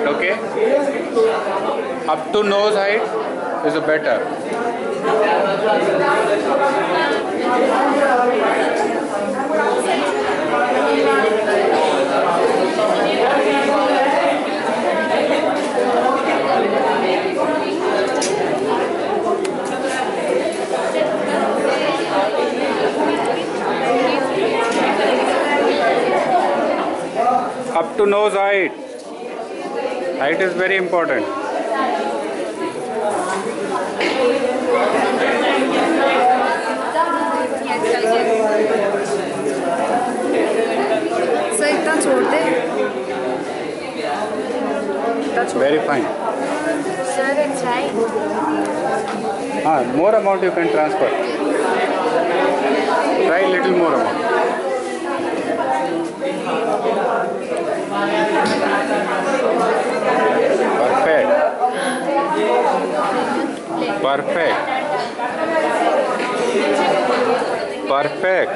Okay, up to nose height is better. Up to nose height. Height is very important. So इतना छोड़ दे. Very fine. Sir, it's right. More amount you can transfer. Try little more amount. Perfect. Perfect. Perfect.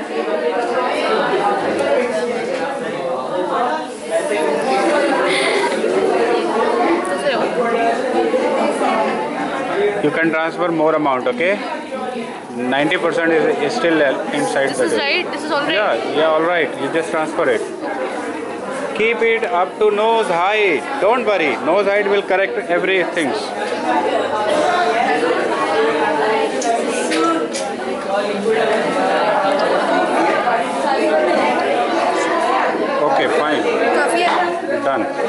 You can transfer more amount, okay? 90% is still inside This the is dish. right. This is all right. Yeah, all right. You just transfer it. Keep it up to nose height. Don't worry. Nose height will correct everything. Okay, fine. काफी है. Done.